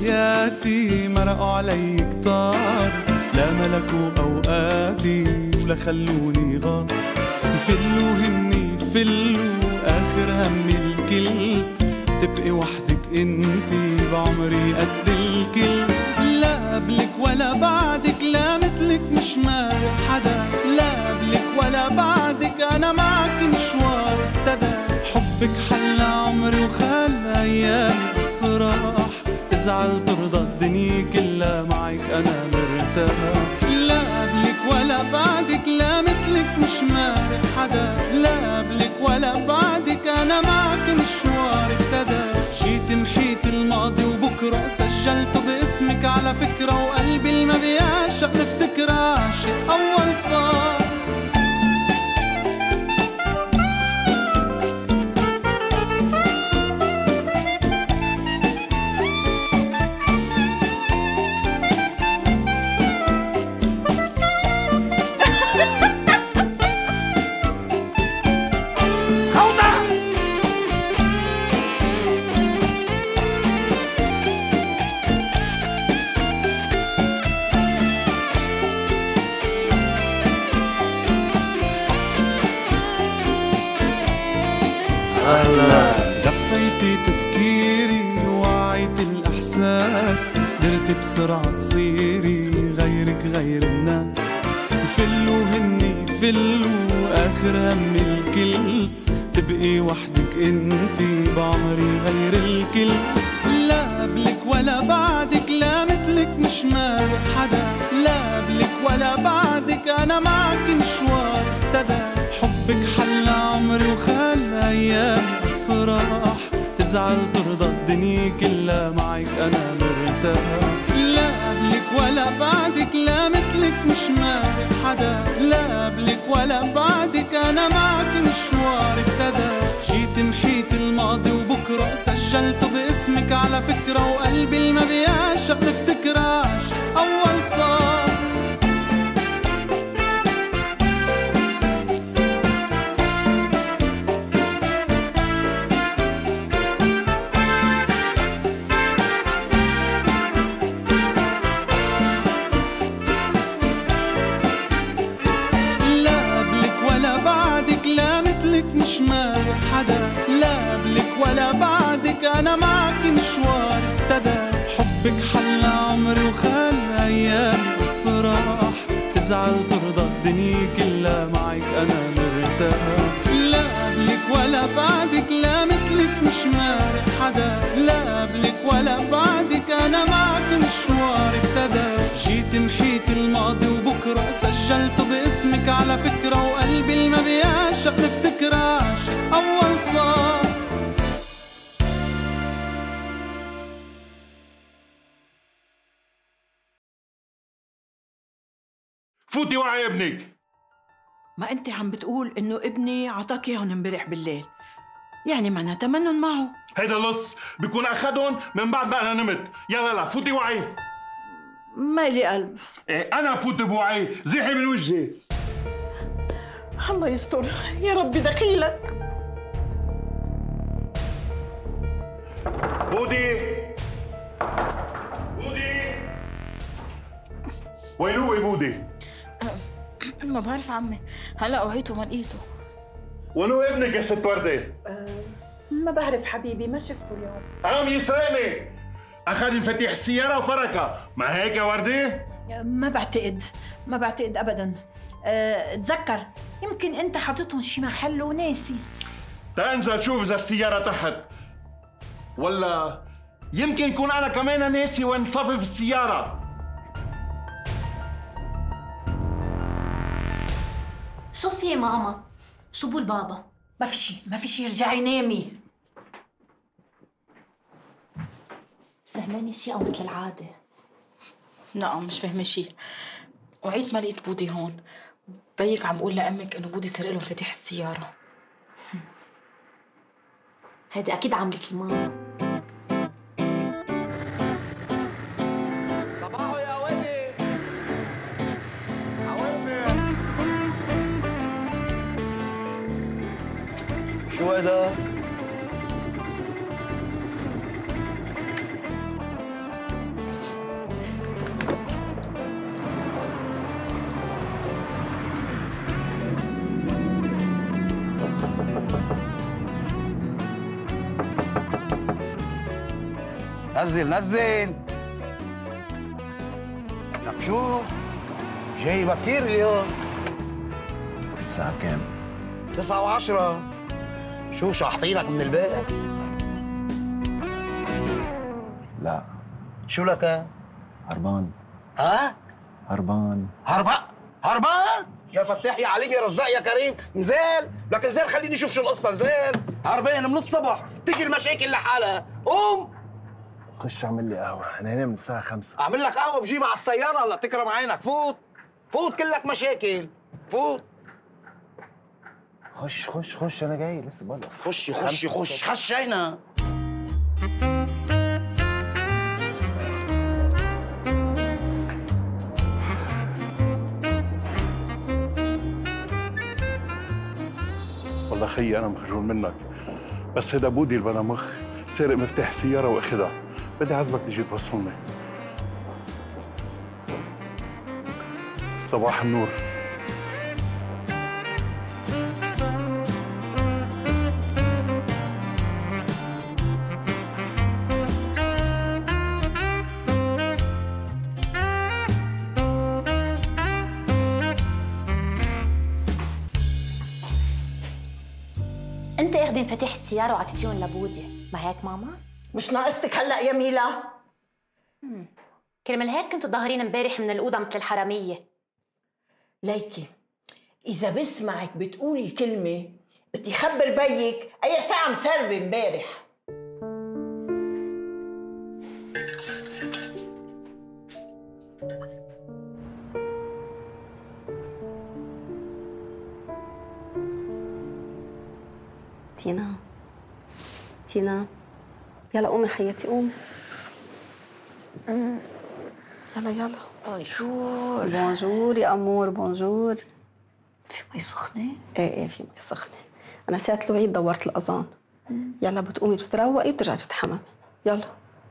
بحياتي مرقوا علي كتار، لا ملكوا أوقاتي ولا خلوني غار. فلوا هني فلوا آخر همي الكل، تبقي وحدك انتي بعمري قد الكل. لا قبلك ولا بعدك، لا مثلك مش مارق حدا. لا قبلك ولا بعدك، أنا معك مشوار ابتدى. حبك حلى عمري وخلى أيامي بفرح، تزعل ترضى الدنيا كلها معك أنا مرتاح. لا قبلك ولا بعدك، لا مثلك مش مارق حدا. لا قبلك ولا بعدك، أنا معك مشوار ابتدى. جيت محيت الماضي وبكرة سجلته باسمك على فكرة، وقلبي اللي ما بيعشق نفتكر عاشق أول صار. غفيتي تفكيري ووعيتي الإحساس، درتي بسرعة تصيري غيرك غير الناس. فلوا هني فلوا آخر همي الكل، تبقي وحدك انتي بعمري غير الكل. لا قبلك ولا بعدك، لا مثلك مش مارق حدا. لا قبلك ولا بعدك، أنا معك مشوار ابتدى. حبك حلى عمري وخلى أيامي بفرح، تزعل ترضى الدنيا كلها معك أنا مرتاح. لا قبلك ولا بعدك، لا مثلك مش مارق حدا. لا قبلك ولا بعدك، أنا معك مشوار ابتدى. جيت محيت الماضي وبكرة سجلته باسمك على فكرة، وقلبي اللي ما بيعشق نفتكر عاشق أول صار. مش مارق حدا. لا قبلك ولا بعدك، أنا معك مشوار ابتدى. حبك حلى عمري وخلى أيامي بفرح، تزعل ترضى الدنيا كلها معك أنا مرتاح. لا قبلك ولا بعدك، لا مثلك مش مارق حدا. لا قبلك ولا بعدك، أنا معك مشوار ابتدى. جيت محيت الماضي وبكرة سجلته باسمك على فكرة، وقلبي اللي ما بيعشق نفتكر عاشق أول صار. فوتي وعي ابنك. ما انت عم بتقول انه ابني عطاك اياهم امبارح بالليل، يعني معناتها منن معه. هيدا لص بيكون اخذهم من بعد ما انا نمت. يلا فوتي وعي. ما لي قلب. ايه انا فوت بوعي، زيحي من وجهي. الله يستر يا ربي دخيلك. بودي بودي، وين هو بودي؟ ما بعرف عمي، هلا وعيته ما لقيته. وين هو ابنك يا ست وردة؟ ما بعرف حبيبي، ما شفته اليوم. عم يسرقني، أخذ مفاتيح السيارة وفركها، ما هيك يا وردة؟ ما بعتقد أبداً. تذكر يمكن أنت حاططهم شي محل وناسي. تنزل شوف إذا السيارة تحت، ولا يمكن يكون أنا كمان ناسي وين صفف السيارة. شو في ماما؟ شو بقول بابا؟ ما في شي، ارجعي نامي. فهماني شي او مثل العادة؟ لا مش فاهمة شي. وعيت ما لقيت بودي هون. بيك عم بقول لأمك إنه بودي سرق له مفاتيح السيارة. هيدي أكيد عملت لي ماما. صباحو يا ولدي. عوافي. شو هيدا؟ نزل نزل. لك شو؟ جاي بكير اليوم. الساعة كام؟ 9:10. شو شاحطينك من البيت؟ لا. شو لك؟ هربان. ها؟ هربان. هربان؟ يا فتاح يا عليم يا رزاق يا كريم، نزل، لك نزل خليني اشوف شو القصة، نزل، هربان من الصبح، تيجي المشاكل لحالها، قوم. خش اعمل لي قهوة، أنا هنا من الساعة 5. اعمل لك قهوة بجيبها على السيارة، هلا تكرم عينك، فوت، فوت كلك مشاكل، فوت. خش أنا جاي لسه بقول لك. خشينا. والله خيي انا مخجول منك، بس هيدا بودي اللي بلا مخ سارق مفتاح سياره واخدها. بدي عزمك تجي توصلني. صباح النور. انت اخدي مفاتيح السياره وعطيتيهم لبودي، ما هيك ماما؟ مش ناقصتك هلا يا ميلا؟ كرمال هيك كنتوا ظاهرين امبارح من الاوضه مثل الحراميه. ليكي اذا بسمعك بتقولي كلمه بدي خبر بيك اي ساعه مسربه امبارح. تينا يلا قومي حياتي قومي. يلا بونجور يا امور، بونجور. في مي سخنة؟ ايه في مي سخنة. انا ساعة العيد دورت الاذان. يلا بتقومي بتتروقي وبترجعي بتتحممي. يلا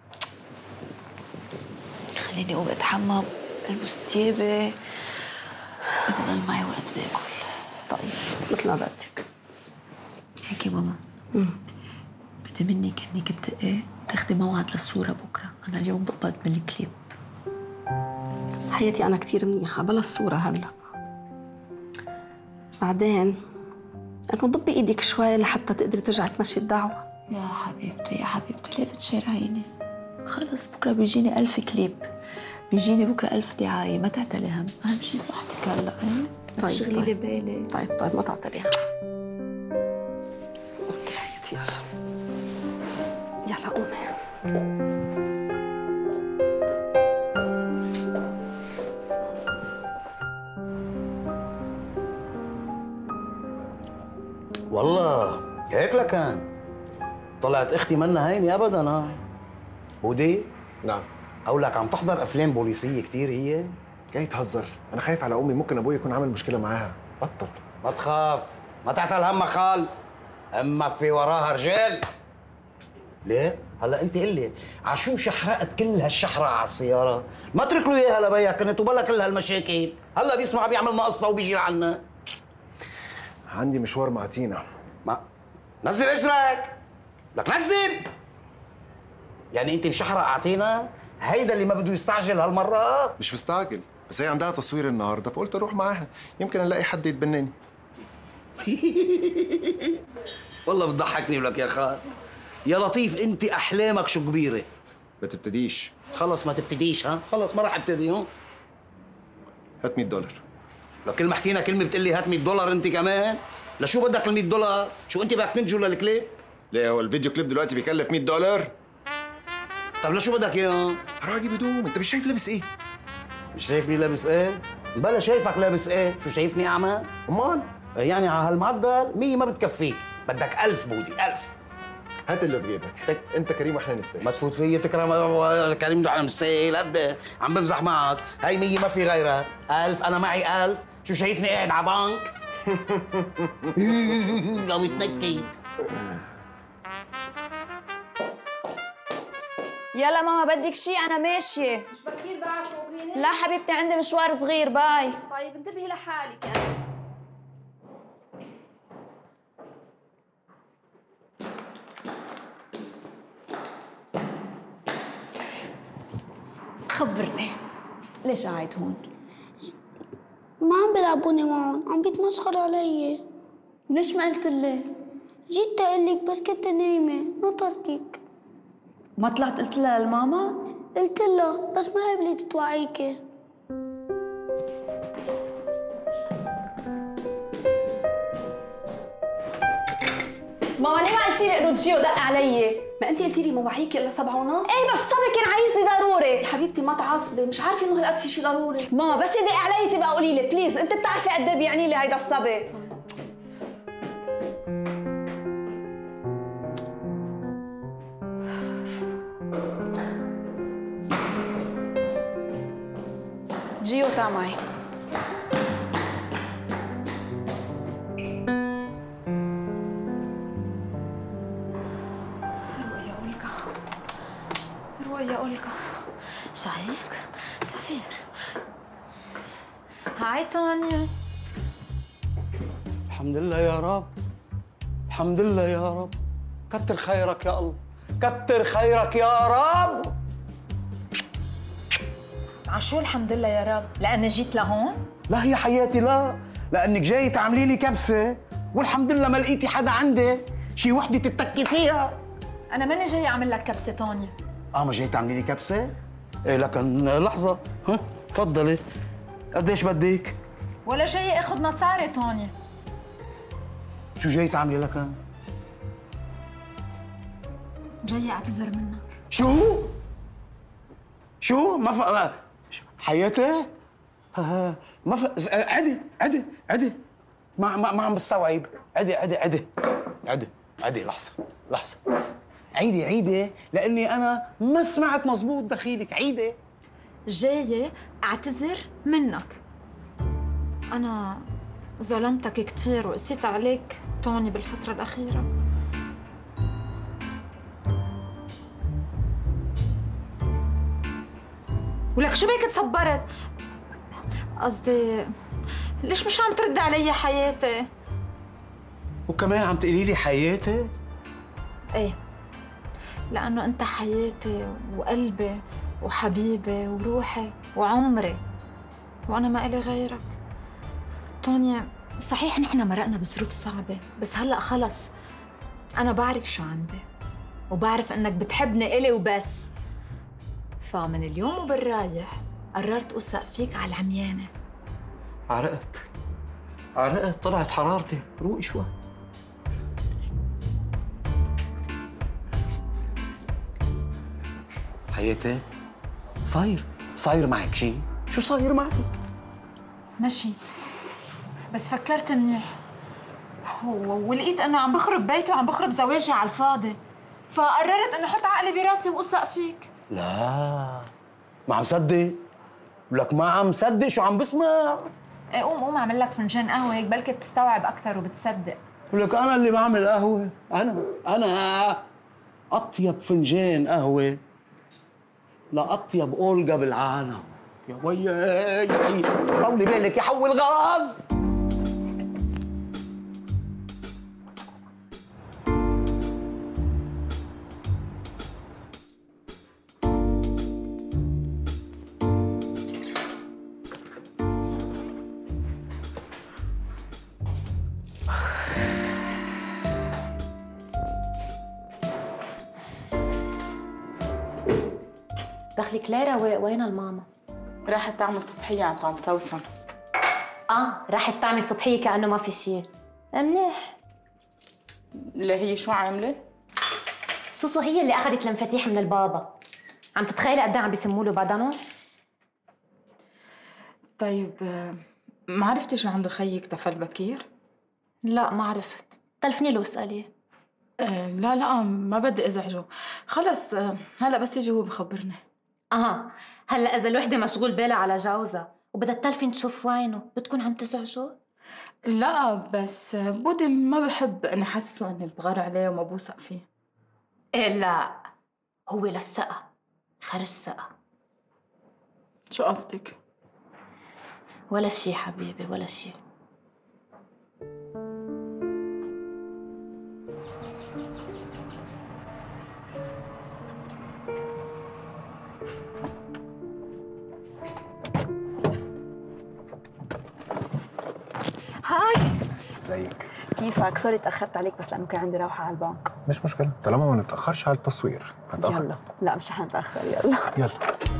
خليني قوم اتحمم، البس ثيابي، اذا ضل معي وقت باكل. طيب مثل ما بدك. هيك يا ماما، بدي منك انك تاخدي موعد للصورة بكره، انا اليوم بقبض من الكليب. حياتي انا كثير منيحة، بلا الصورة هلا. بعدين انه ضبي ايدك شوي لحتى تقدري ترجعي تمشي الدعوة. يا حبيبتي ليه بتشارعيني؟ خلص بكره بيجيني 1000 كليب، بيجيني بكره 1000 دعاية، ما تعتلي هم، اهم شيء صحتك هلا. ما تشغلي لي بالك. طيب ما تعتلي هم. اوكي حياتي يلا قومي. والله هيك لكان طلعت اختي منا هينه ابدا. بودي؟ نعم. قولك عم تحضر افلام بوليسيه كثير هي؟ جاي تهزر، أنا خايف على أمي، ممكن أبوي يكون عامل مشكلة معاها. بطل. ما تخاف، ما تعتل همك خال، امك في وراها رجال. ليه؟ هلا انت قلي عشو شحرقت كل هالشحرة على السيارة؟ ما اترك له اياها لبيك، كنت وبلا كل هالمشاكل، هلا بيسمع بيعمل مقصة وبيجي لعنا. عندي مشوار مع تينا. ما نزل اجرك، لك نزل. يعني انت مشحرق اعطينا؟ هيدا اللي ما بده يستعجل هالمرة؟ مش مستعجل، بس هي عندها تصوير النهارده فقلت اروح معاها، يمكن نلاقي حد يتبناني. والله بتضحكني ولك يا خال. يا لطيف انت احلامك شو كبيره. ما تبتديش. خلص ما تبتديش، ها خلص ما راح ابتدي. هات $100. لو كل ما حكينا كلمه بتقلي هات $100 انت كمان. لشو بدك $100؟ شو انت بدك تنجو للكليب؟ ليه هو الفيديو كليب دلوقتي بيكلف $100؟ طب لشو بدك اياه؟ هروح اجيب هدوم، انت مش شايف لابس ايه؟ مش شايفني لابس ايه؟ بلا شايفك لابس ايه؟ شو شايفني اعمى؟ امال يعني على هالمعدل 100 ما بتكفيك، بدك 1000 بودي 1000. هات اللي في جيبك. انت كريم واحنا نستاهل. ما تفوت فيي تكرم كريم ده، انا مستاهل قد عم بمزح معك. هاي 100 ما في غيرها، 1000 انا معي 1000. شو شايفني قاعد على بنك؟ لو يتنكد. يلا ماما بدك شيء؟ أنا ماشية. مش بكير بعد تخبريني؟ لا حبيبتي عندي مشوار صغير، باي. طيب انتبهي لحالك يعني. خبرني ليش قاعد هون؟ ما عم بيلعبوني معهم، عم بيتمسخروا علي. ليش ما قلت لي؟ جيت أقلك بس كنت نايمة، نطرتك. ما طلعت قلت لها للماما؟ قلت لها بس ما قبلت توعيكي. ماما ليه ما قلتي لي انه تجي ودق علي؟ ما انت قلتي لي مواعيك الا 7:30. ايه بس صبي كان عايزني ضروري. حبيبتي ما تعصبي، مش عارفه انه هالقد في شيء ضروري. ماما بس يدق علي تبقى قولي لي بليز، انت بتعرفي قد ايه بيعني لي هيدا الصبي. جيو تعا معي. روي يا أولغا، شايك؟ سفير. هاي تونيا. الحمد لله يا رب، الحمد لله يا رب. كتر خيرك يا الله، كتر خيرك يا رب. عشو الحمد لله يا رب؟ لأني جيت لهون؟ لا يا حياتي لا، لأنك جاي تعملي لي كبسة والحمد لله ما لقيتي حدا عندي شي وحدة تتكي فيها. أنا ماني جاي أعمل لك كبسة تونيا. ما جاي تعملي لي كبسة؟ إيه لكن لحظة، ها تفضلي. قديش بدك؟ ولا جاي آخذ مصاري تونيا. شو جاي تعملي لكن؟ جاي أعتذر منك. شو؟ شو؟ ما حياتي؟ ما عدي ما عم بستوعب. عدي لحظة عيدي لأني أنا ما سمعت مزبوط دخيلك. عيدي. جاي أعتذر منك. أنا ظلمتك كتير وقسيت عليك توني بالفترة الأخيرة. ولك شو بيك تصبرت؟ قصدي ليش مش عم ترد علي حياتي؟ وكمان عم تقولي لي حياتي؟ ايه، لأنه أنت حياتي وقلبي وحبيبي وروحي وعمري، وأنا ما إلي غيرك. تونيا صحيح نحن مرقنا بظروف صعبة، بس هلأ خلص أنا بعرف شو عندي وبعرف إنك بتحبني إلي وبس. فمن اليوم وبالرايح قررت أوثق فيك على العميانة. عرقت طلعت حرارتي. روقي شوي. حياتي صاير معك شيء؟ شو صاير معك؟ ماشي، بس فكرت منيح ولقيت انه عم بخرب بيتي وعم بخرب زواجي على الفاضي، فقررت انه احط عقلي براسي واوثق فيك. لا ما عم صدق، لك ما عم صدق شو عم بسمع. ايه قوم اعمل لك فنجان قهوه هيك بلكي بتستوعب اكثر وبتصدق. ولك انا اللي بعمل قهوه، انا اطيب فنجان قهوه لاطيب اولغا بالعالم. يا وياي طولي بالك يا حول غاز. دخلك ليرة، وين الماما؟ راحت تعمل صبحية عند طنط سوسن. راحت تعمل صبحية كأنه ما في شيء. منيح. اللي هي شو عاملة؟ سوسو هي اللي أخذت المفاتيح من البابا. عم تتخيلي قد ايه عم بيسموا له بدنه؟ طيب ما عرفتي شو عنده خيك دفل بكير؟ لا ما عرفت. تلفني له واسأليه. لا ما بدي ازعجه. خلص هلا بس يجي هو بخبرني. هلا اذا الوحده مشغول بالها على جوزها وبدها تلفن تشوف وينه بتكون عم تزعجه؟ لا بس بودي ما بحب اني احسسه اني بغار عليه وما بوثق فيه. إيه لا، هو للثقة خرج ثقة. شو قصدك؟ ولا شي حبيبي ولا شي. هاي ازيك؟ كيفك؟ سوري تاخرت عليك بس لانه كان عندي روحه على البنك. مش مشكلة، طالما ما نتأخرش على التصوير هنتأخر. يلا لا مش رح نتاخر. يلا يلا.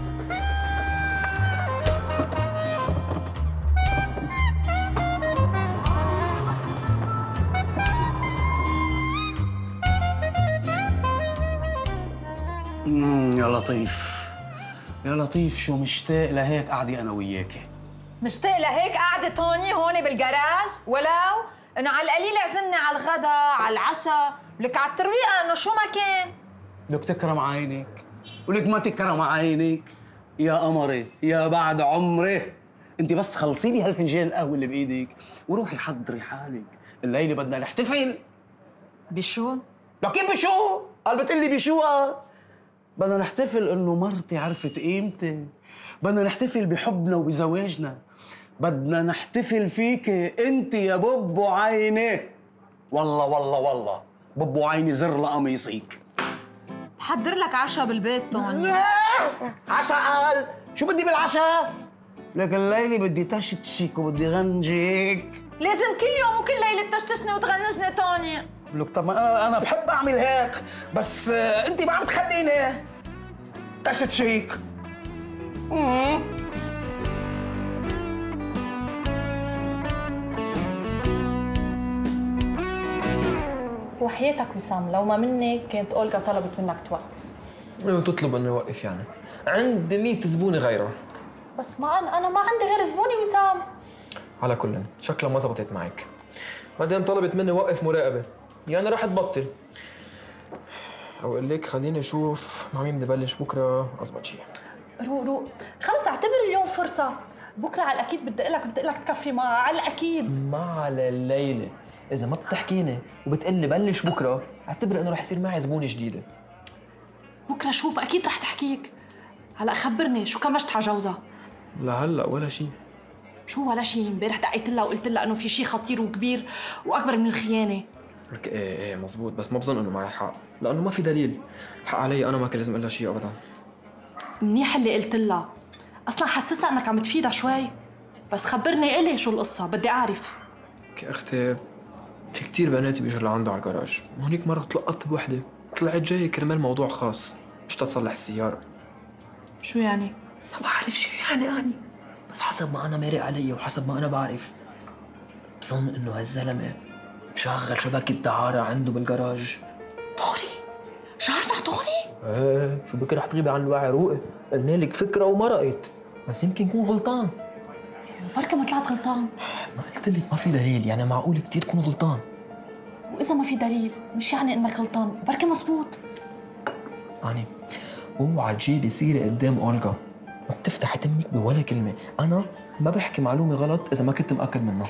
يا لطيف يا لطيف، شو مشتاق لهيك قعدي انا وياكي. مشتاق لهيك قعدة توني هون بالجراج، ولو انه على القليل عزمني على الغداء على العشاء، لك على الترويقه انه شو ما كان. لك تكرم عينك ولك ما تكرم عينك يا قمري يا بعد عمري. انت بس خلصي لي هالفنجان القهوه اللي بايدك وروحي حضري حالك، الليله بدنا نحتفل. بشو؟ لك كيف بشو؟ قال بتقلي بشو؟ بدنا نحتفل انه مرتي عرفت قيمتي، بدنا نحتفل بحبنا وبزواجنا، بدنا نحتفل فيك انت يا ببو عيني. والله والله والله ببو عيني زر لقميصيك. بحضر لك عشاء بالبيت توني. عشاء قال؟ شو بدي بالعشاء؟ لك الليله بدي تشتشك وبدي غنجك. لازم كل يوم وكل ليله تشتشني وتغنجني توني. لك طب انا بحب اعمل هيك بس انت ما عم تخليني تشتشك. وحياتك وسام لو ما منك كانت اولجا طلبت منك توقف. وتطلب انه يوقف يعني؟ عندي 100 زبونه غيره. بس ما انا ما عندي غير زبوني وسام. على كل شكلها ما زبطت معك. ما دام طلبت مني وقف مراقبه يعني رح تبطل. او اقول لك خليني اشوف مع مين بدي بلش بكره اضبط شيء. روق خلص اعتبر اليوم فرصه، بكره على الاكيد بدي اقول لك تكفي معها على الاكيد. ما على الليله، اذا ما بتحكيني وبتقلي بلش بكره اعتبر انه رح يصير معي زبونه جديده. بكره شوف اكيد رح تحكيك. هلا خبرني شو كمشت على جوزها؟ لهلا ولا شيء. شو ولا شيء؟ امبارح دقيت لها وقلت لها انه في شيء خطير وكبير واكبر من الخيانه. لك ايه مزبوط، بس ما بظن انه معي حق لانه ما في دليل. الحق علي انا ما كان لازم اقول لها شيء ابدا. منيح اللي قلت لها، اصلا حسسها انك عم تفيدها شوي. بس خبرني الي شو القصه، بدي اعرف. يا اختي في كثير بنات بيجوا لعنده على الجراج، وهنيك مره تلقطت بوحده طلعت جايه كرمال موضوع خاص مش تتصلح السياره. شو يعني؟ ما بعرف شو يعني بس حسب ما انا مارق علي وحسب ما انا بعرف بظن انه هالزلمه مشغل شبكه دعاره عنده بالجراج. دغري؟ جارنا دغري؟ ايه شو بكره رح تغيبي عن الوعي روقي، قلنا لك فكره ومرقت بس يمكن يكون غلطان. بركي ما طلعت غلطان. ما قلت لك ما في دليل، يعني معقول كثير تكون غلطان. واذا ما في دليل مش يعني انك غلطان، بركي مزبوط. يعني اوعى تجيبي سيره قدام اولجا، ما بتفتحي تمك بولا كلمه، انا ما بحكي معلومه غلط اذا ما كنت مأكد منها.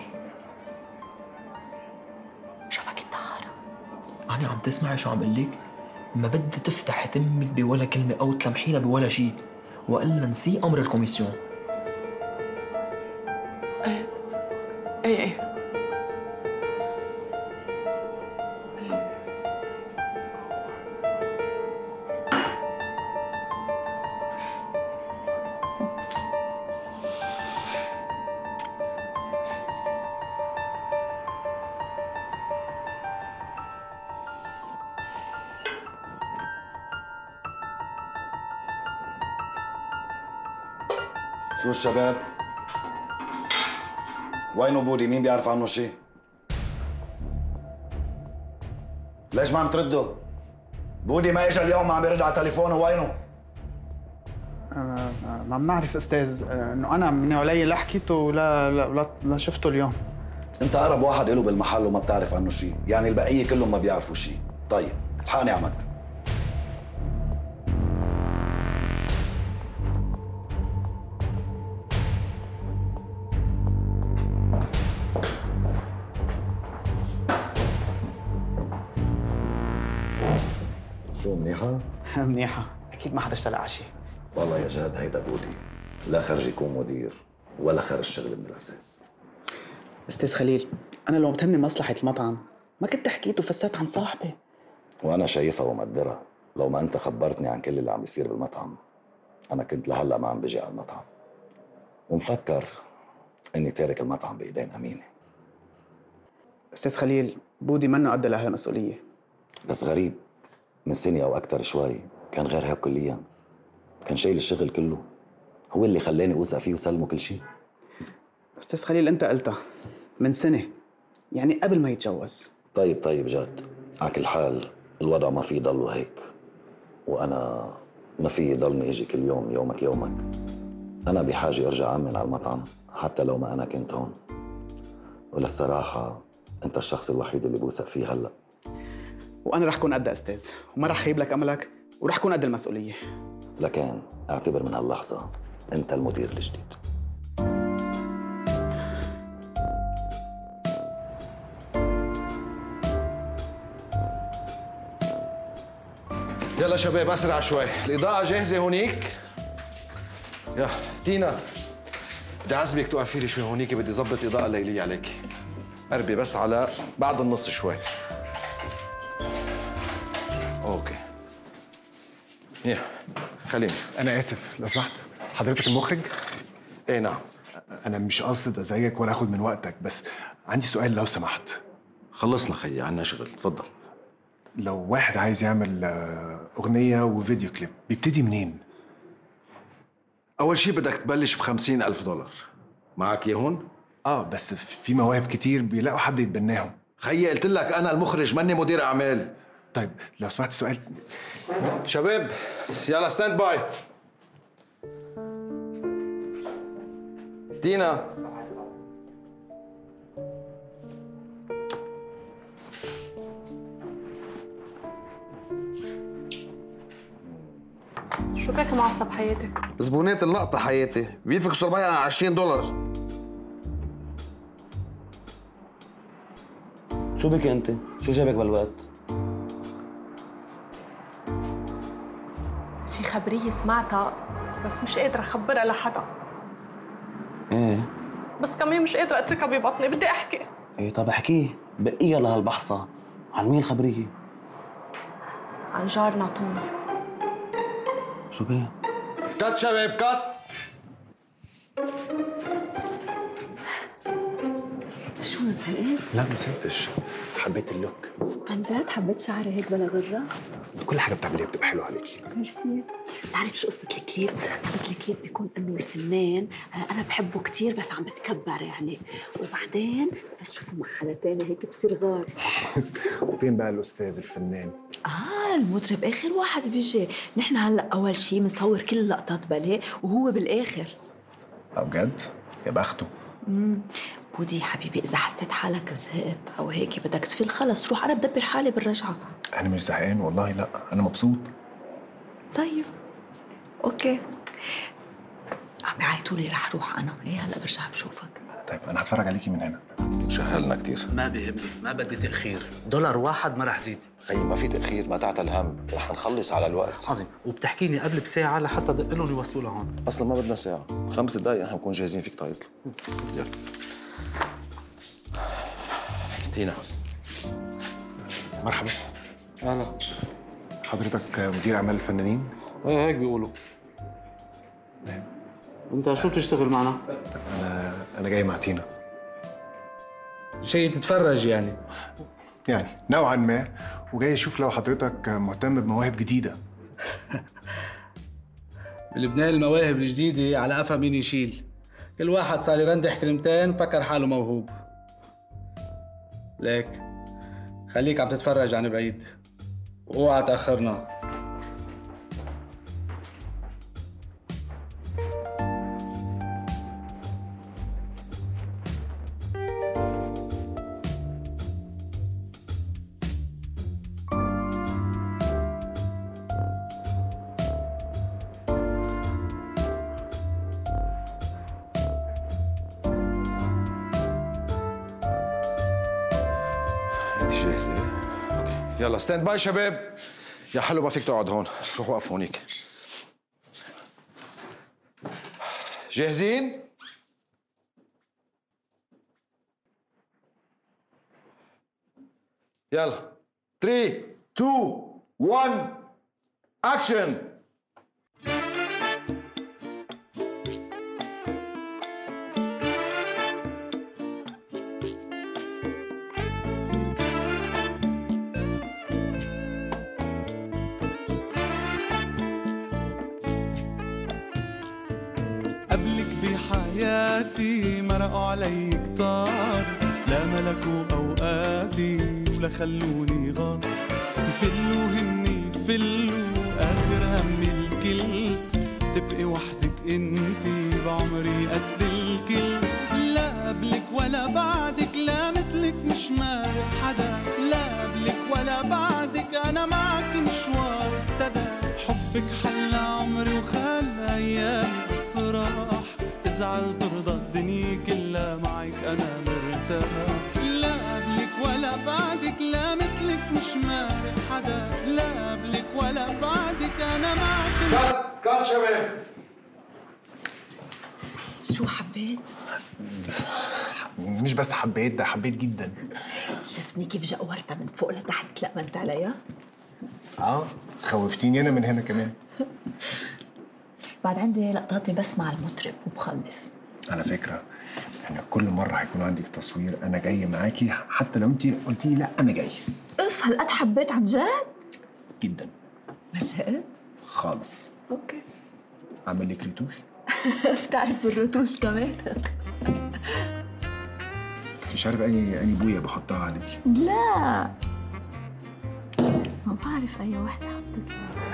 شبكة دعارة. أنا عم تسمعي شو عم قل لك؟ ما بدي تفتحي تمك بولا كلمه او تلمحينا بولا شيء، والا نسي امر الكوميسيون. ايه شو الشباب؟ وينه بودي؟ مين بيعرف عنه شيء؟ ليش ما عم تردوا؟ بودي ما اجى اليوم، ما عم يرد على تليفونه، وينه؟ ما عم نعرف استاذ، انه انا من علي لا حكيته ولا شفته اليوم. انت اقرب واحد له بالمحل وما بتعرف عنه شيء، يعني البقيه كلهم ما بيعرفوا شيء. طيب الحقني على مكتب. شو منيحة؟ منيحة، أكيد ما حدا اشتغل على شيء. والله يا جاد هيدا بودي، لا خرج يكون مدير ولا خرج شغل من الأساس. أستاذ خليل، أنا لو بتهمني مصلحة المطعم ما كنت حكيت وفسرت عن صاحبي. وأنا شايفها ومقدرها، لو ما أنت خبرتني عن كل اللي عم بيصير بالمطعم أنا كنت لهلا ما عم بجي على المطعم، ومفكر إني تارك المطعم بإيدين أمينة. استاذ خليل، بودي منه قد لهالمسؤوليه. بس غريب، من سنة أو أكتر شوي كان غير هيك كليا، كان شايل الشغل كله، هو اللي خلاني أوثق فيه وسلمه كل شيء. استاذ خليل أنت قلتها من سنة، يعني قبل ما يتجوز. طيب جد، على كل حال الوضع ما في يضله هيك، وأنا ما في يضلني أجي كل يوم يومك يومك. أنا بحاجة أرجع أمن على المطعم حتى لو ما أنا كنت هون، وللصراحة أنت الشخص الوحيد اللي بوثق فيه هلأ. وأنا رح كون قدها أستاذ، وما رح خيب لك أملك، ورح كون قد المسؤولية. لكن اعتبر من هاللحظة أنت المدير الجديد. يلا شباب اسرع شوي، الاضاءة جاهزة هونيك؟ يا تينا، بدي اعذبك توقفي لي شوي هونيك، بدي ظبط اضاءة ليلية عليك. قربي بس على بعد النص شوي. اوكي. يا خليني. أنا آسف لو سمحت، حضرتك المخرج؟ إيه نعم. أنا مش قاصد أزعجك ولا آخد من وقتك، بس عندي سؤال لو سمحت. خلصنا خيي، عنا شغل، اتفضل. لو واحد عايز يعمل أغنية وفيديو كليب، بيبتدي منين؟ أول شيء بدك تبلش $50,000. معك يهون؟ بس في مواهب كتير بيلاقوا حد يتبناهم. خيي قلت لك أنا المخرج ماني مدير أعمال. طيب لو سمحت سؤال. شباب يلا ستاند باي. تينا. شو بك معصب حياتي؟ زبونات اللقطة حياتي بيفكسوا ربايع على $20. شو بك انت؟ شو جابك بالوقت؟ في خبرية سمعتها بس مش قادرة أخبرها لحدا. ايه بس كمان مش قادرة أتركها ببطني، بدي أحكي. ايه طب احكيه، بقيها لهالبحصة. عن مين الخبرية؟ عن جارنا طوني. شو بيه؟ كات شباب كات. شو زهقت؟ لا ما زهقتش، حبيت اللوك. عن جد حبيت شعري هيك بلا غرة؟ كل حاجة بتعمليها بتبقى حلوة عليكي. ميرسي. بتعرف شو قصة الكليب؟ قصة الكليب بيكون إنه الفنان أنا بحبه كتير بس عم بتكبر يعني، وبعدين بس شوفه مع حدا تاني هيك بصير غار. وفين بقى الأستاذ الفنان؟ المطرب آخر واحد بيجي. نحن هلا أول شيء بنصور كل اللقطات باليه وهو بالآخر. بجد؟ يا بخته. بودي حبيبي إذا حسيت حالك زهقت أو هيك بدك تفل، خلص روح، أنا بدبر حالي بالرجعة. أنا مش زهقان والله، لا أنا مبسوط. طيب أوكي. عم يعيطوا لي رح روح أنا. إيه هلا برجع بشوفك. طيب أنا هتفرج عليكي من هنا. شهلنا كتير. ما بيهمني، ما بدي تأخير، $1 ما رح زيد. خيي ما في تأخير، ما تعتل هم، رح نخلص على الوقت. عظيم، وبتحكيني قبل بساعة لحتى دق لهم يوصلوا لهون. أصلا ما بدنا ساعة، 5 دقايق نحن نكون جاهزين فيك طيب. يلا. تينا. مرحبا. أهلا. حضرتك مدير أعمال الفنانين؟ ايه هيك بيقولوا. انت شو بتشتغل معنا؟ أنا جاي مع تينا. شيء تتفرج يعني نوعا ما، وجاي أشوف لو حضرتك مهتم بمواهب جديدة. بلبنان المواهب الجديدة على قفا مين يشيل. كل واحد صار يرندح كلمتين فكر حاله موهوب. ليك خليك عم تتفرج عن بعيد واوعى تأخرنا. يلا ستاند باي شباب. يا حلو ما فيك تقعد هون، روح وقف هونيك. جاهزين؟ يلا 3 2 1 اكشن. حياتي مرقوا علي كتار، لا ملكوا أوقاتي ولا خلوني غار. يفلوا هني يفلوا آخر همي الكل، تبقي وحدك انتي بعمري قد الكل. لا قبلك ولا بعدك، لا مثلك مش مارق حدا. لا قبلك ولا بعدك، أنا معك مشوار ابتدى. حبك حلى عمري وخلى أيامي أفراح، تزعل ترضى الدنيا كلها معك أنا مرتاح. لا قبلك ولا بعدك، لا مثلك مش مارق حدا. لا قبلك ولا بعدك، أنا معك. كات شباب. شو حبيت؟ مش بس حبيت، ده حبيت جدا. شفتني كيف جقورتها من فوق لتحت تلقمنت عليها؟ خوفتيني انا من هنا كمان. بعد عندي لقطاتي بس مع المطرب وبخلص. على فكره انا كل مره هيكون عندك تصوير انا جاي معاكي، حتى لو انت قلتي لا انا جاي. اف هالقد حبيت عن جد؟ جدا. ما زهقت؟ خالص. اوكي. اعمل لك ريتوش؟ بتعرف بالرتوش كمان؟ بس مش عارف اني بويه بحطها عليكي. لا ما بعرف اي وحده حطت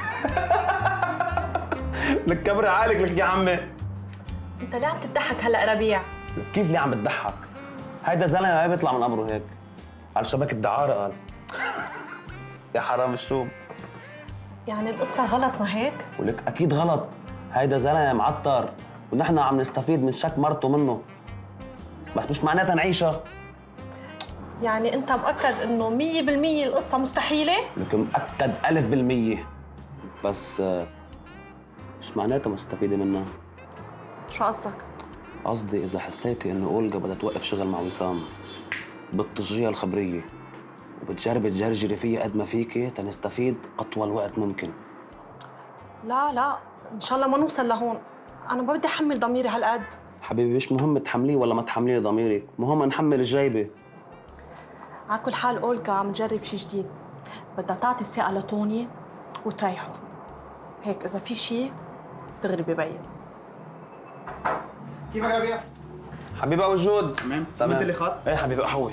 لك كبر عالك لك يا عمي. انت ليه عم تضحك هلا ربيع؟ كيف ليه عم بتضحك؟ هيدا زلمه ما بيطلع من قبره هيك على شباك الدعاره قال. يا حرام الشوم. يعني القصه غلط ما هيك؟ ولك اكيد غلط. هيدا زلمه معطر ونحن عم نستفيد من شك مرته منه، بس مش معناتها نعيشها. يعني انت مؤكد انه 100% القصه مستحيله؟ لك مأكد 1000%، بس مش معناتها مستفيدة منها. شو قصدك؟ قصدي إذا حسيتي إنه أولجا بدها توقف شغل مع وسام، بتطجيها الخبرية وبتجربي تجرجري فيها قد ما فيكي تنستفيد أطول وقت ممكن. لا ان شاء الله ما نوصل لهون، انا ما بدي احمل ضميري هالقد. حبيبي مش مهم تحمليه ولا ما تحمليه ضميرك، مهم نحمل الجيبة. على كل حال أولجا عم تجرب شيء جديد، بدها تعطي الثقة لتوني وتريحه. هيك إذا في شيء دغري ببين. كيفك يا ربيع؟ حبيبي وجود. تمام. انت اللي خط؟ ايه حبيبي قهوة.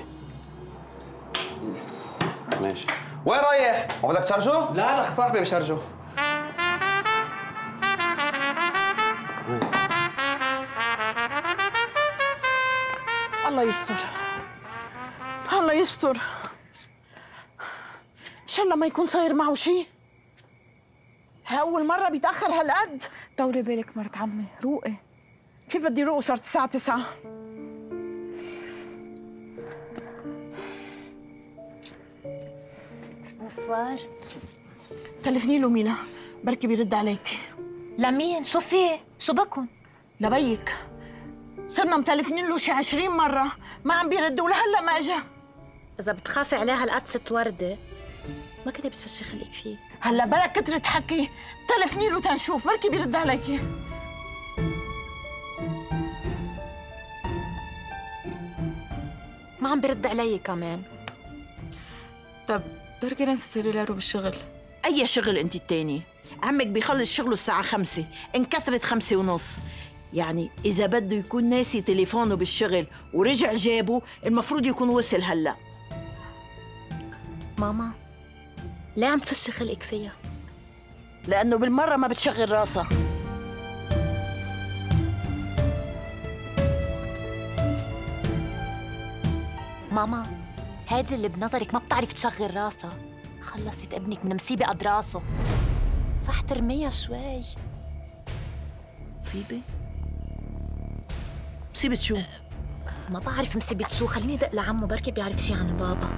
ماشي. وين رايح؟ بدك تشارجه؟ لا صاحبي بشارجه. الله يستر، الله يستر. ان شاء الله ما يكون صاير معه شيء. أول مرة بيتأخر هالقد. طولي بالك مرت عمي، روقي. كيف بدي روق؟ صارت الساعة 9. بونسوار. تلفني له ميلا، بركي بيرد عليك. لمين؟ شو في؟ شو بكن؟ لبيك. صرنا متلفنين له شي 20 مرة، ما عم بيرد ولهلا ما اجا. إذا بتخافي عليها هالقد ست وردة ما كنت بتفشي خليك فيه. هلا بلا كترة حكي، تلفني له تنشوف بركي بيرد عليكي. ما عم بيرد علي كمان. طب بركي ناس السيلولار بالشغل. أي شغل أنت التاني؟ عمك بيخلص شغله الساعة 5، إن كترت 5:30. يعني إذا بده يكون ناسي تليفونه بالشغل ورجع جابه المفروض يكون وصل هلا. ماما ليه عم تفشي خلقك فيها؟ لأنه بالمرة ما بتشغل راسها. ماما هادي اللي بنظرك ما بتعرف تشغل راسها خلصت ابنك من مصيبة قد راسه، فاحترميها شوي. مصيبة؟ مصيبة شو؟ ما بعرف مصيبة شو، خليني دق لعمه بركي بيعرف شي عن البابا.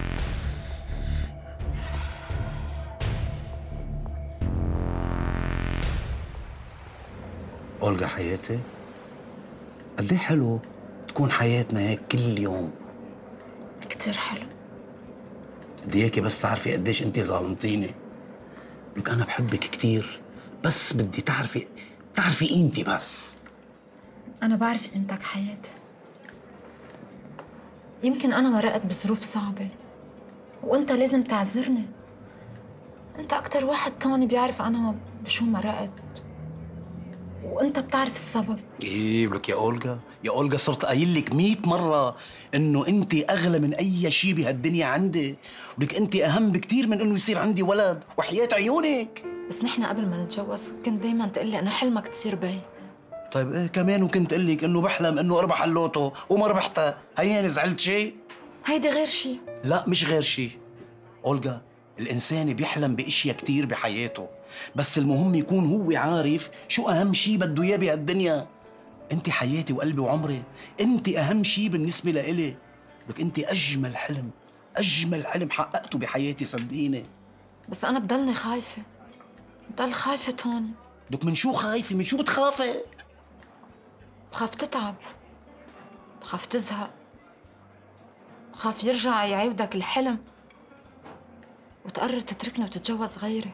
أولجا حياتي، قد ايه حلو تكون حياتنا هيك كل يوم. كتير حلو. بدي اياكي بس تعرفي قديش انتي ظالمتيني. لك أنا بحبك كتير، بس بدي تعرفي قيمتي بس. أنا بعرف قيمتك حياتي. يمكن أنا مرقت بظروف صعبة وأنت لازم تعذرني. أنت أكتر واحد تاني بيعرف أنا بشو مرقت. وانت بتعرف السبب. ايه لك يا اولجا، يا اولجا صرت قايل لك 100 مره انه انت اغلى من اي شيء بهالدنيا عندي، ولك انت اهم بكثير من انه يصير عندي ولد، وحياة عيونك. بس نحن قبل ما نتجوز كنت دايما تقول لي انه حلمك تصير بي. طيب ايه كمان، وكنت اقول لك انه بحلم انه اربح اللوتو وما ربحتها، هيني زعلت شيء؟ هيدي غير شيء. لا مش غير شيء اولجا، الانسان بيحلم باشياء كثير بحياته، بس المهم يكون هو عارف شو اهم شيء بده اياه بهالدنيا. انت حياتي وقلبي وعمري، انت اهم شيء بالنسبه لإلي. لك انت اجمل حلم، اجمل حلم حققته بحياتي صدقيني. بس انا بضلني خايفه، بضل خايفه توني. لك من شو خايفه؟ من شو بتخافي؟ بخاف تتعب، بخاف تزهق، بخاف يرجع يعيودك الحلم وتقرر تتركني وتتجوز غيري.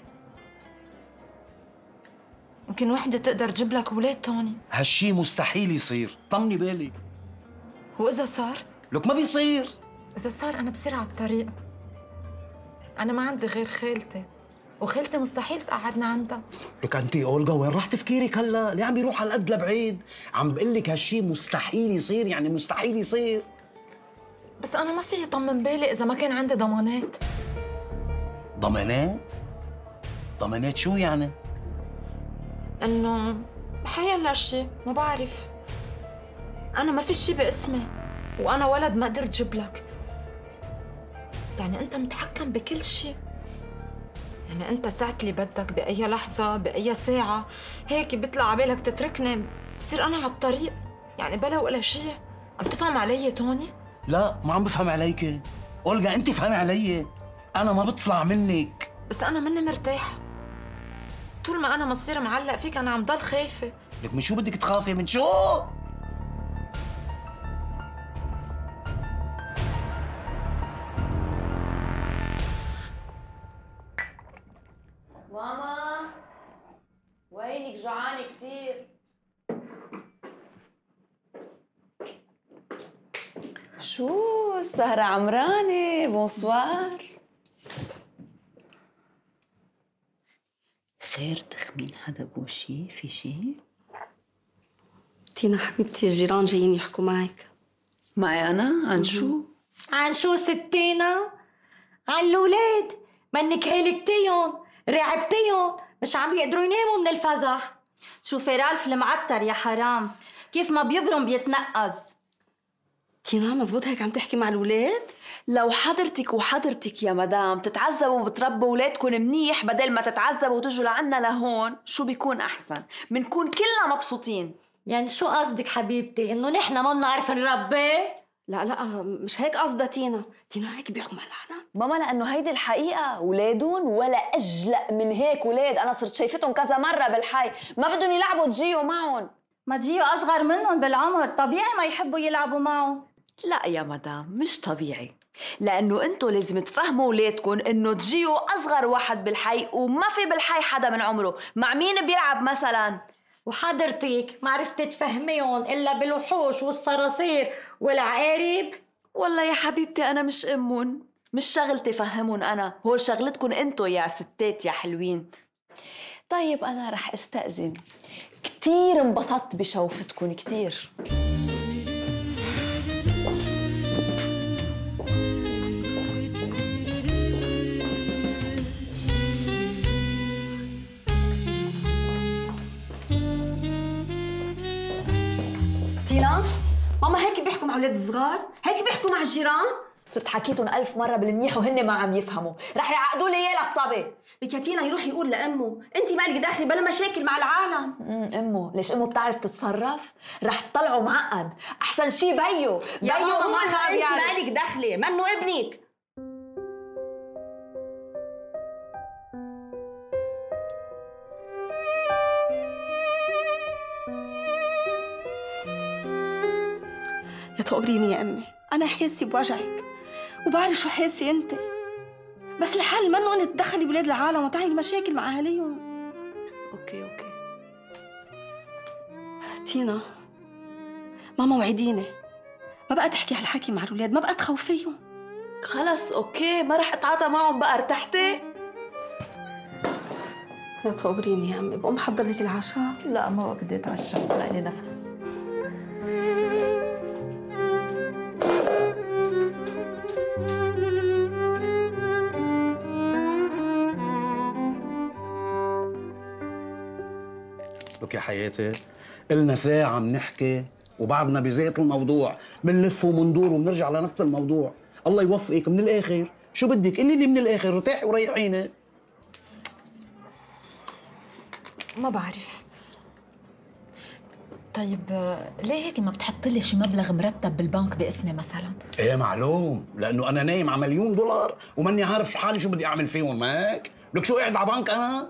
يمكن وحدة تقدر تجيب لك ولاد توني. هالشي مستحيل يصير، طمني بالي. وإذا صار؟ لك ما بيصير. إذا صار أنا بصير على الطريق. أنا ما عندي غير خالتي، وخالتي مستحيل تقعدنا عندها. لك انت اولجا وين راح تفكيرك هلا؟ ليه عم بيروح هالقد لبعيد؟ عم بقول لك هالشي مستحيل يصير، يعني مستحيل يصير. بس أنا ما فيي طمن بالي إذا ما كان عندي ضمانات. ضمانات؟ ضمانات شو يعني؟ إنه حيلا شي ما بعرف. أنا ما في شي باسمي، وأنا ولد ما قدرت جيب لك. يعني أنت متحكم بكل شي. يعني أنت ساعة اللي بدك بأي لحظة بأي ساعة هيك بيطلع عبالك تتركني، بصير أنا على الطريق. يعني بلا ولا شي. عم تفهم علي توني؟ لا ما عم بفهم عليك اولجا، انت فهمي علي. انا ما بطلع منك. بس أنا مني مرتاحة. طول ما أنا مصير معلق فيك أنا عم ضل خايفة. لك من شو بدك تخافي؟ من شو؟ ماما وينك؟ جوعانة كتير. شو السهرة عمرانة؟ بونسوار. خير تخمين هذا بوشي؟ في شي؟ تينا حبيبتي الجيران جايين يحكوا معك. معي أنا؟ عن شو؟ عن شو ستينا؟ عن الولاد. منك هلكتيهم، رعبتيهم، مش عم يقدروا يناموا من الفزع. شوفي رالف المعتر يا حرام، كيف ما بيبرم بيتنقز. تينا مزبوط هيك عم تحكي مع الولاد؟ لو حضرتك وحضرتك يا مدام تتعذبوا وبتربوا ولادكم منيح بدل ما تتعذبوا وتجوا لعنا لهون، شو بيكون أحسن؟ بنكون كلنا مبسوطين. يعني شو قصدك حبيبتي؟ إنه نحن ما بنعرف نربي؟ لا مش هيك قصدها تينا. تينا هيك بيحكوا مع العالم ماما، لأنه هيدي الحقيقة. ولادون ولا أجلق من هيك ولاد، أنا صرت شايفتهم كذا مرة بالحي، ما بدهم يلعبوا جيو معهم. ما جيو أصغر منهم بالعمر، طبيعي ما يحبوا يلعبوا معه. لا يا مدام مش طبيعي، لأنه أنتوا لازم تفهموا ولادكم إنه جيو أصغر واحد بالحي، وما في بالحي حدا من عمره. مع مين بيلعب مثلاً؟ وحضرتك ما عرفت تفهميهم إلا بالوحوش والصراصير والعقارب؟ والله يا حبيبتي أنا مش أمون، مش شغلتي فهمون، أنا هو شغلتكم أنتوا يا ستات يا حلوين. طيب أنا رح استأذن، كتير انبسطت بشوفتكم كتير. تينا ماما هيك بيحكوا مع اولاد صغار؟ هيك بيحكوا مع الجيران؟ صرت حكيتهم 1000 مرة بالمنيح وهن ما عم يفهموا، رح يعقدوا لي اياه للصبي. لك يا تينا يروح يقول لامه، انت مالك داخله بلا مشاكل مع العالم. امه، ليش امه بتعرف تتصرف؟ رح تطلعوا معقد، احسن شي بيو. يا ماما ما انت يعني. مالك داخله، منه ابنك. يا تقبريني يا امي، انا حاسه بوجعك وبعرف شو حاسه انت، بس الحل منه انك تدخلي بولاد العالم وتعملي مشاكل مع اهاليهم. اوكي تينا ماما وعديني ما بقى تحكي هالحكي مع الولاد، ما بقى تخوفيهم. خلص اوكي، ما رح اتعاطى معهم بقى. ارتحتي؟ يا تقبريني يا أمي، بقوم حضر لك العشاء؟ لا ما بقى بدي اتعشى، لقلي نفس. لك يا حياتي، إلنا ساعة بنحكي وبعدنا بزيت الموضوع، بنلف ومندور وبنرجع لنفس الموضوع. الله يوفقك. من الآخر شو بدك؟ قولي لي من الآخر، ارتاحي وريحيني. ما بعرف. طيب ليه هيك ما بتحط لي شي مبلغ مرتب بالبنك باسمي مثلا؟ ايه معلوم، لأنه أنا نايم على $1,000,000 وماني عارف حالي شو بدي أعمل فيهم. ماك لك شو قاعد على بنك أنا؟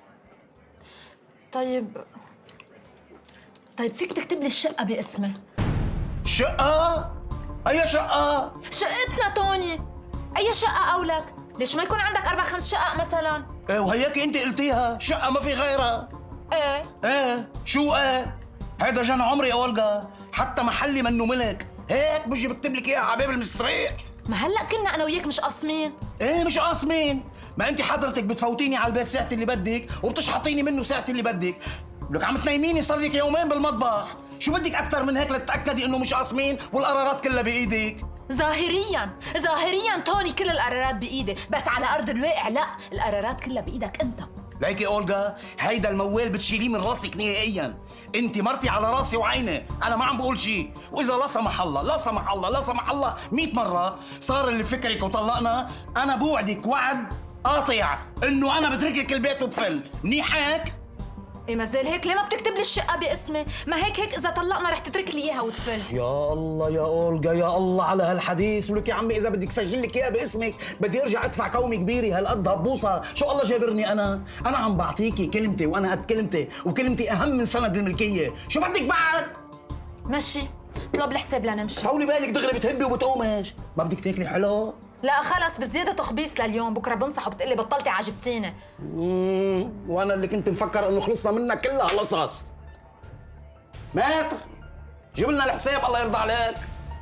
طيب فيك تكتب لي الشقة باسمي؟ شقة؟ أي شقة؟ شقتنا توني. أي شقة أولك؟ ليش ما يكون عندك 4-5 شقق مثلا؟ ايه وهيك أنت قلتيها، شقة ما في غيرها. ايه شو ايه؟ هيدا جن عمري يا أولغا، حتى محلي منه ملك، هيك بجي بكتب لك إياها على باب المستريح. ما هلا كلنا أنا وياك مش قاصمين. ايه مش قاصمين، ما أنت حضرتك بتفوتيني على البيت ساعة اللي بدك وبتشحطيني منه ساعة اللي بدك. لك عم تنيميني صار لك يومين بالمطبخ، شو بدك أكثر من هيك لتتأكدي إنه مش قاصمين والقرارات كلها بإيدك؟ ظاهرياً توني كل القرارات بإيدي، بس على أرض الواقع لا، القرارات كلها بإيدك أنت. ليكي أولغا، هيدا الموال بتشيليه من راسك نهائياً. أنت مرتي على راسي وعيني، أنا ما عم بقول شيء، وإذا لا سمح الله 100 مرة صار اللي بفكرك وطلقنا، أنا بوعدك وعد قاطع إنه أنا بترك لك البيت وبفل، منيح هيك؟ إيه ما زال هيك؟ ليه ما بتكتب لي الشقة باسمي؟ ما هيك إذا طلقنا رح تترك لي إياها وتفل. يا الله يا أولغا، يا الله على هالحديث. ولك يا عمي إذا بدك سجل لك إياها باسمك بدي أرجع أدفع كومة كبيرة هالقد هالبوصة، شو الله جابرني أنا عم بعطيكي كلمتي وأنا قد كلمتي، وكلمتي أهم من سند الملكية، شو بدك بعد؟ مشي، اطلب الحساب لنمشي. طولي بالك دغري بتهبي وبتقومش، ما بدك تاكلي حلو؟ لا خلص بزيادة تخبيص لليوم، بكره بنصح وبتقلي بطلتي عجبتيني. وانا اللي كنت مفكر انه خلصنا منك كلها قصص. مات جيب لنا الحساب الله يرضى عليك.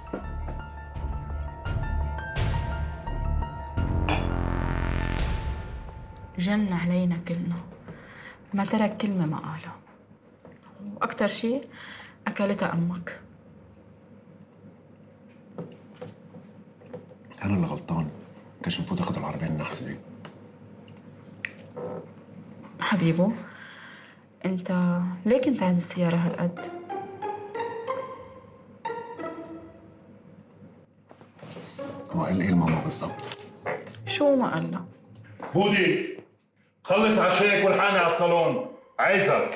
جن علينا كلنا، ما ترك كلمة ما قالها، وأكتر شيء أكلتها أمك. أنا اللي غلطان، كانش المفروض آخد العربية النحس دي. حبيبو، أنت ليه كنت عايز السيارة هالقد؟ هو قال إيه لماما بالظبط؟ شو ما قال لها؟ بودي خلص عشاك والحقني على الصالون، عايزك.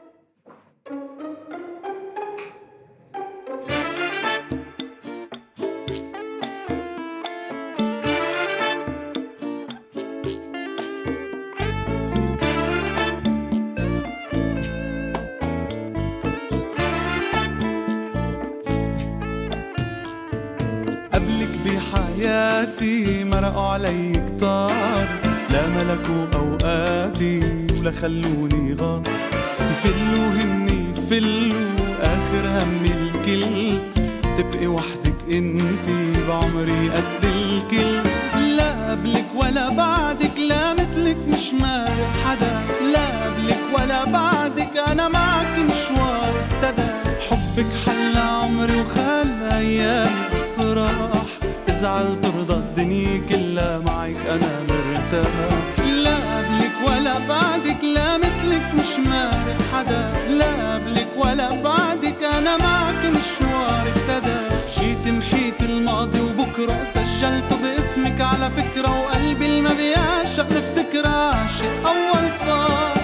قبلك بحياتي مرقوا علي كتار، لا ملكوا أوقاتي ولا خلوني غار. فلوا هني فلوا آخر همي الكل، تبقي وحدك انتي بعمري قد الكل. لا قبلك ولا بعدك، لا مثلك مش مارق حدا، لا قبلك ولا بعدك أنا معك مشوار ابتدى. حبك حلى عمري وخلى أيامي فرح، تزعل ترضى الدنيا كلها معك أنا مرتاح. لا قبلك ولا بعدك، لا مثلك مش مارق حدا، لا قبلك ولا بعدك أنا معك مشوار ابتدى. جيت محيت الماضي وبكرة سجلته باسمك على فكرة، وقلبي اللي ما بيعشق نفتكر عاشق أول صار.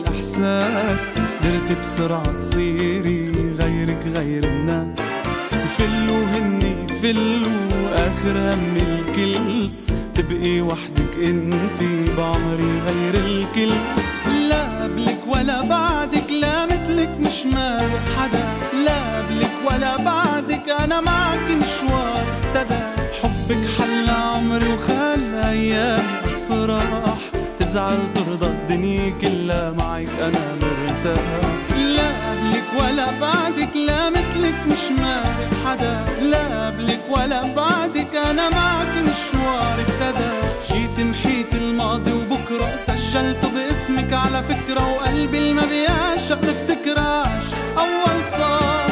درت بسرعة تصيري غيرك غير الناس. فلوا هني فلوا آخر هم الكل، تبقي وحدك انتي بعمري غير الكل. لا قبلك ولا بعدك، لا مثلك مش مالك حدا، لا قبلك ولا بعدك أنا معك مشوار ابتدى. حبك حلى عمري وخلى أيام فرح، تزعل ترضى الدنيا كلها معك أنا مرتاح. لا قبلك ولا بعدك، لا مثلك مش مالك حدا، لا قبلك ولا بعدك أنا معك مشوار ابتدى. جيت محيت الماضي وبكرة سجلته باسمك على فكرة، وقلبي اللي ما بيعشق نفتكراش أول صار.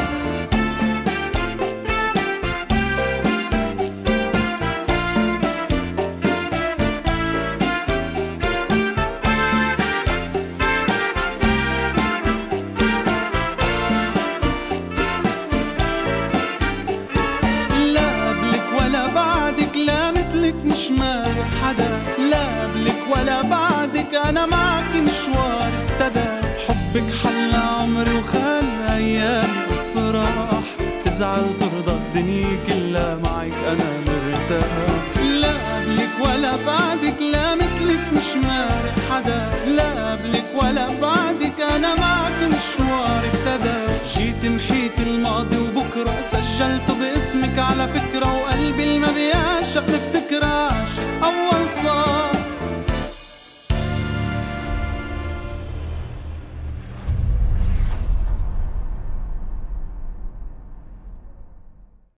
مش مالك حدا، لا قبلك ولا بعدك أنا معك مشوار ابتدى. حبك حلى عمري وخلى أيام فرح، تزعل ترضى الدنيا كلها معك أنا مرتاح. لا قبلك ولا بعدك، لا مثلك مش مالك حدا، لا قبلك ولا بعدك أنا معك مشوار ابتدى. جيت محيت الماضي وبكرة سجلته باسمك على فكرة، وقلبي اللي ما بيعشق نفتكراش أول صار.